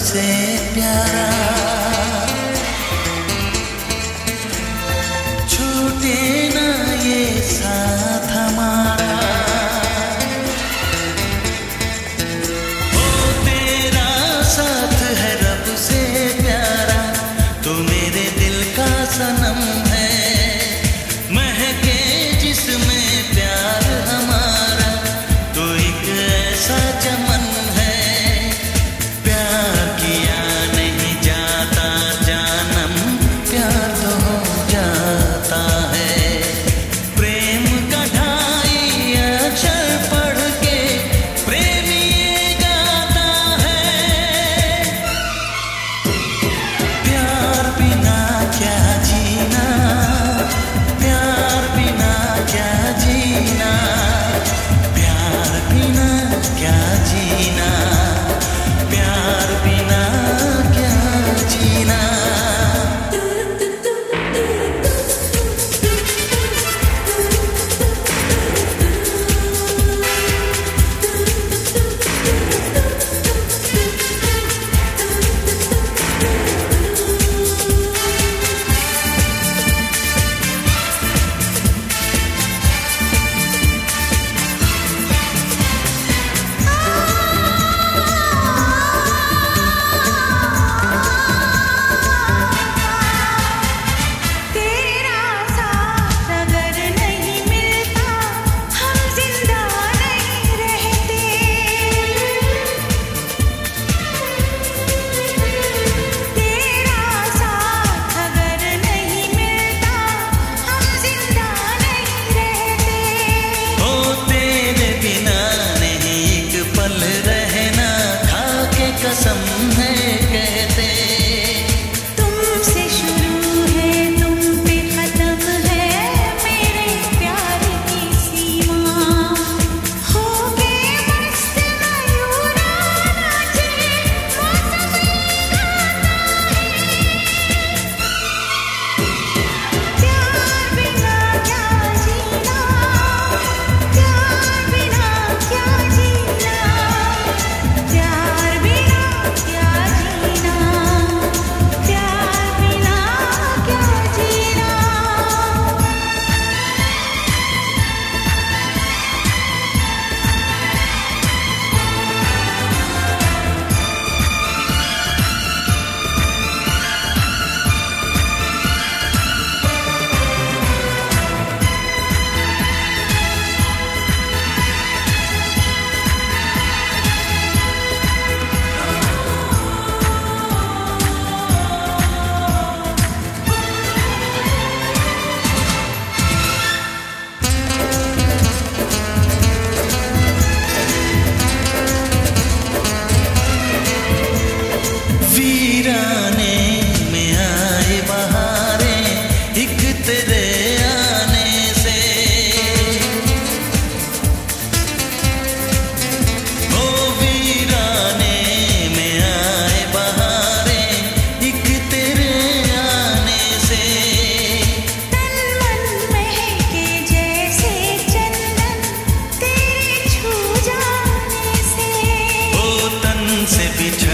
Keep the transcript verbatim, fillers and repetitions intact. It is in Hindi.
से प्यारा, छूटे ना ये साथ हमारा। ओ तेरा साथ है रब से प्यारा, तू मेरे दिल का सनम है, महके जिसमें प्यार हमारा, तो एक ऐसा चमन है। प्यार किया नहीं जाता जानम, प्यार तो हो जाता है। प्रेम का ढाई अक्षर पढ़ के प्रेमी ये गाता है। प्यार बिना क्या जीना, प्यार बिना क्या जीना, प्यार बिना क्या जीना, प्यार बिना क्या जीना। तेरा साथ अगर नहीं मिलता हम जिंदा नहीं रहते। तेरा साथ अगर नहीं मिलता हम जिंदा नहीं रहते। ओ तेरे बिना नहीं एक पल रहना, खा के कसम है कहते। तुमसे शुरू है तुम पे खत्म है मेरे प्यार की सीमा। हो के मस्त मयूरा नाचे मौसम गाता है। प्यार बिना क्या जीना, प्यार बिना क्या जीना, प्यार बिना क्या जीना, प्यार बिना क्या जीना। वीराने में आए बहारें एक तेरे आने से। ओ वीराने में आए बहारें एक तेरे आने से। तन मन महके जैसे चंदन तेरे छू जाने से। ओ तन से बिछ